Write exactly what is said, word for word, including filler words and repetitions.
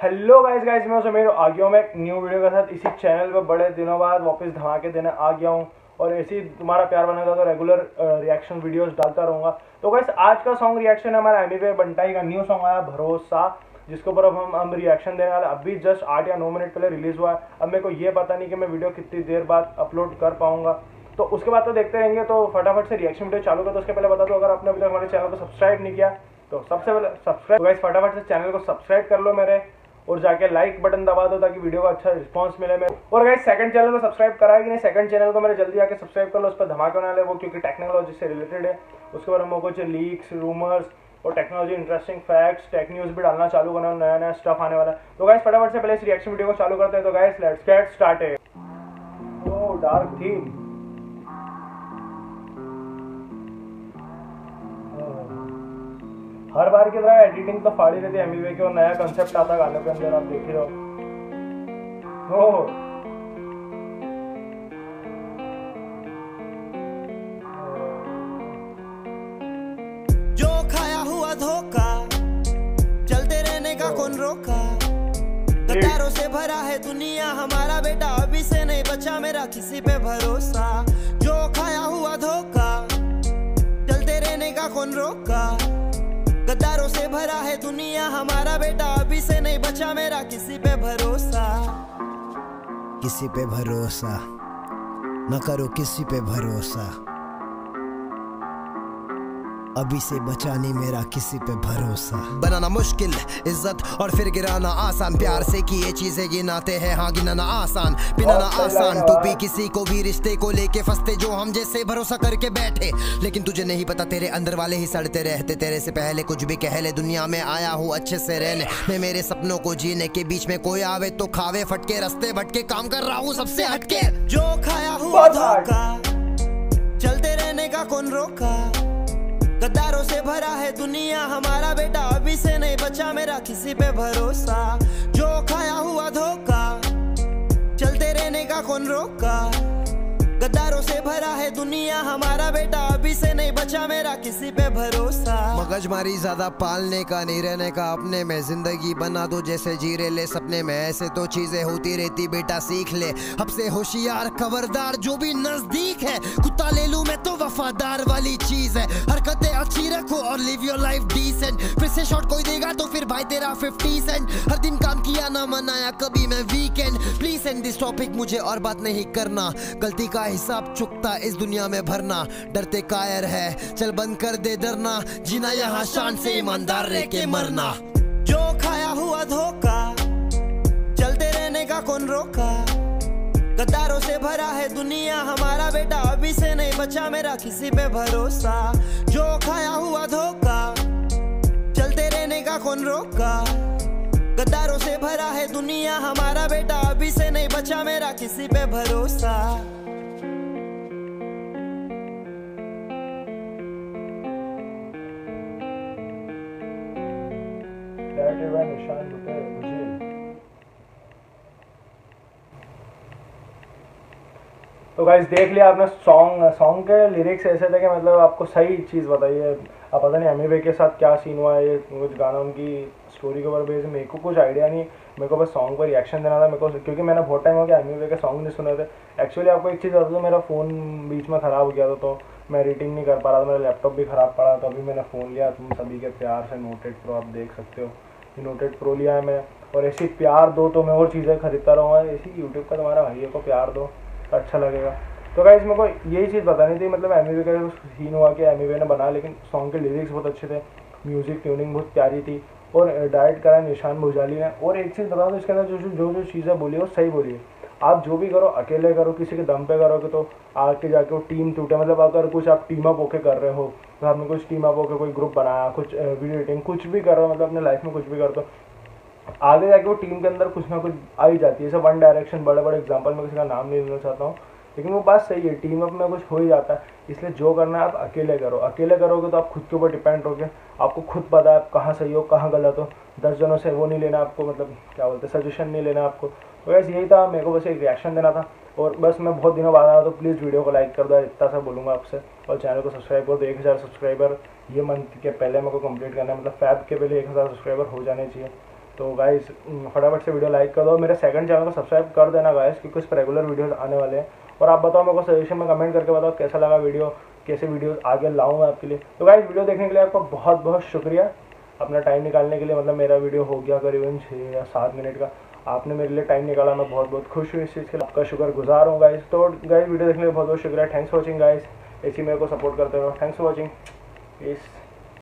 Hello guys guys मैं समीर आ गया हूँ मैं एक न्यू वीडियो के साथ इसी चैनल पे बड़े दिनों बाद वापस धमाके देने आ गया हूँ और ऐसे ही तुम्हारा प्यार बनेगा तो रेगुलर रिएक्शन वीडियोस डालता रहूँगा। तो गाइस आज का सॉन्ग रिएक्शन है हमारा एमी वे बंटाई का न्यू सॉन्ग आया भरोसा, जिसके ऊपर अब हम हम रिएक्शन देने वाले। अभी जस्ट आठ या नौ मिनट पहले रिलीज हुआ है। अब मेरे को ये पता नहीं कि मैं वीडियो कितनी देर बाद अपलोड कर पाऊंगा, तो उसके बाद तो देखते रहेंगे। तो फटाफट से रिएक्शन वीडियो चालू कर। तो उसके पहले बता दो, अगर आपने अभी तक हमारे चैनल को सब्सक्राइब नहीं किया तो सबसे पहले सब्सक्राइब गाइस फटाफट से चैनल को सब्सक्राइब कर लो मेरे, और जाके लाइक बटन दबा दो ताकि वीडियो को अच्छा रिस्पांस मिले मेरे। और गाइस सेकंड चैनल को सब्सक्राइब करा है कि नहीं, सेकंड चैनल को मेरे जल्दी आके सब्सक्राइब कर लो, उस पर धमाके होने वाले वो, क्योंकि टेक्नोलॉजी से रिलेटेड है। उसके बाद हम कुछ लीक्स, रूमर्स और technology interesting facts, tech news भी डालना चालू करना, नया नया स्टफ आने वाला है। तो गाइस फटाफट से पहले इस रिएक्शन वीडियो को चालू करते हैं। तो guys let's get started. Oh dark theme, हर बार की तरह एडिटिंग तो फाड़ी रहती है एमी वे की, और नया कंसेप्ट आता गाने के अंदर, आप देख ही रहो। ओह जो खाया हुआ धोखा, चलते रहने का कौन रोका, गद्दारों से भरा है दुनिया हमारा बेटा, अभी से नहीं बचा मेरा किसी पे भरोसा। जो खाया हुआ धोखा, चलते रहने का कौन रोका, गद्दारों से भरा है दुनिया हमारा बेटा, अभी से नहीं बचा मेरा किसी पे भरोसा। किसी पे भरोसा न करो, किसी पे भरोसा, अभी से बचा नहीं मेरा किसी पे भरोसा। बनाना मुश्किल इज्जत और फिर गिराना आसान, प्यार से किए चीजें गिनाते हैं, हाँ गिनाना आसान, पिनाना आसान। तू भी किसी को भी रिश्ते को लेके फंसते, जो हम जैसे भरोसा करके बैठे, लेकिन तुझे नहीं पता तेरे अंदर वाले ही सड़ते रहते। तेरे से पहले कुछ भी कह ले, दुनिया में आया हूँ अच्छे से रहने, मैं मेरे सपनों को जीने के बीच में कोई आवे तो खावे फटके, रास्ते भटके काम कर रहा हूँ सबसे हटके। जो खाया हुआ धोखा, चलते रहने का कौन रोका, गद्दारों से भरा है दुनिया हमारा बेटा, अभी से नहीं बचा मेरा किसी पे भरोसा। जो खाया हुआ धोखा, चलते रहने का कौन रोका, गद्दारों से भरा है दुनिया हमारा बेटा, अभी से नहीं बचा मेरा किसी पे भरोसा। मगजमारी ज्यादा पालने का नहीं, रहने का अपने में, जिंदगी बना दो जैसे जीरे ले सपने में, ऐसे तो चीजें होती रहती बेटा सीख ले, अब से होशियार खबरदार, जो भी नजदीक है कुत्ता ले लूं मैं तो वफादार वाली चीज है, हरकतें अच्छी रखो और लिव योर लाइफ डिसेंट, फिर से शॉट कोई देगा तो फिर भाई तेरा फिफ्टी सेंट, हर दिन काम किया ना मनाया कभी मैं weekend, please end this topic मुझे और बात नहीं करना, गलती का हिसाब चुकता इस दुनिया में भरना, डरते कायर है चल बंद कर दे डरना, जीना यहाँ शान से ईमानदार रह के मरना। जो खाया हुआ धोखा, चलते रहने का कौन रोका, गद्दारों से भरा है दुनिया हमारा बेटा, अभी से नहीं बचा मेरा किसी पे भरोसा। जो खाया हुआ धोखा, चलते रहने का कौन रोका, गद्दारों से भरा है दुनिया हमारा बेटा, अभी से नहीं बचा मेरा किसी पे भरोसा। निशान होते हैं मुझे। तो गाइस देख लिया आपने, सॉन्ग सॉन्ग के लिरिक्स ऐसे थे कि मतलब आपको सही चीज़ बताइए। आप पता नहीं एमी वे के साथ क्या सीन हुआ है, ये कुछ गाना उनकी स्टोरी के ऊपर बेस, मेरे को कुछ आइडिया नहीं, मेरे को बस सॉन्ग पर रिएक्शन देना था मेरे को, क्योंकि मैंने बहुत टाइम हो गया एमी वे के सॉन्ग नहीं सुने थे। एक्चुअली आपको एक चीज़ बता दूँ, मेरा फ़ोन बीच में ख़राब हो गया था तो मैं एडिटिंग नहीं कर पा रहा था, मेरा लैपटॉप भी ख़राब पड़ा, तो अभी मैंने फ़ोन लिया तुम सभी के प्यार से, नोट एट प्रो, आप देख सकते हो नोट एट प्रो लिया है मैं। और ऐसी प्यार दो तो मैं और चीज़ें खरीदता रहूँगा, ऐसी यूट्यूब का तुम्हारा भाई को प्यार दो तो अच्छा लगेगा। तो गाइस मेरे को यही चीज़ बतानी थी, मतलब एमी वे का सीन हुआ कि एमी वे ने बना, लेकिन सॉन्ग के लिरिक्स बहुत अच्छे थे, म्यूज़िक ट्यूनिंग बहुत प्यारी थी, और डायरेक्ट करा निशान भूजाली ने। और एक चीज़ बता दो, इसके अंदर जो जो जो चीज़ें बोली वो सही बोली है। आप जो भी करो अकेले करो, किसी के दम पे करोगे तो आगे जाके वो टीम टूटे, मतलब अगर कुछ आप टीम अप होके कर रहे हो, तो आपने कुछ टीम अप होकर कोई ग्रुप बनाया, कुछ वीडियो एडिटिंग कुछ भी कर रहे हो, मतलब अपने लाइफ में कुछ भी करते हो, आगे जाके वो टीम के अंदर कुछ ना कुछ आ ही जाती है। जैसे वन डायरेक्शन, बड़े बड़े एग्जाम्पल में किसी का नाम नहीं लेना चाहता हूँ, लेकिन वो बात सही है, टीम अप में कुछ हो ही जाता है। इसलिए जो करना है आप अकेले करो, अकेले करोगे तो आप खुद के ऊपर डिपेंड रहोगे, आपको खुद पता है आप कहाँ सही हो कहाँ गलत हो, दस जनों से वो नहीं लेना आपको, मतलब क्या बोलते हैं सजेशन नहीं लेना आपको। तो बस यही था, मेरे को बस एक रिएक्शन देना था, और बस मैं बहुत दिनों बाद आया, तो प्लीज़ वीडियो को लाइक कर दो, इतना सा बोलूँगा आपसे, और चैनल को सब्सक्राइब कर दो। एक हज़ार सब्सक्राइबर ये मंथ के पहले मेरे को कंप्लीट करना है, मतलब फैब के पहले एक हज़ार सब्सक्राइबर हो जाने चाहिए। तो गाइस फटाफट से वीडियो लाइक कर दो, मेरे सेकंड चैनल को सब्सक्राइब कर देना गाइस, क्योंकि उस पर रेगुलर वीडियोस आने वाले हैं। और आप बताओ मेरे को सजेशन में कमेंट करके बताओ कैसा लगा वीडियो, कैसे वीडियो आगे लाऊँ मैं आपके लिए। तो गाइस वीडियो देखने के लिए आपको बहुत बहुत शुक्रिया, अपना टाइम निकालने के लिए। मतलब मेरा वीडियो हो गया करीबन छः या सात मिनट का, आपने मेरे लिए टाइम निकाला, मैं बहुत बहुत खुश हूँ इस चीज़ के लिए, आपका शुक्रगुजार हूँ गाइस। तो गाइस वीडियो देखने के लिए बहुत बहुत शुक्रिया, थैंक्स फॉर वॉचिंग गाइस, ऐसी मेरे को सपोर्ट करते रहो। Thanks for watching, please.